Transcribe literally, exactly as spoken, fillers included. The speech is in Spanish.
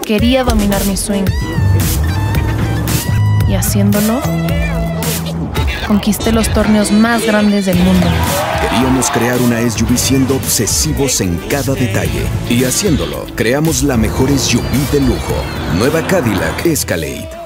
Quería dominar mi swing. Y haciéndolo, conquisté los torneos más grandes del mundo. Queríamos crear una S U V siendo obsesivos en cada detalle. Y haciéndolo, creamos la mejor S U V de lujo. Nueva Cadillac Escalade.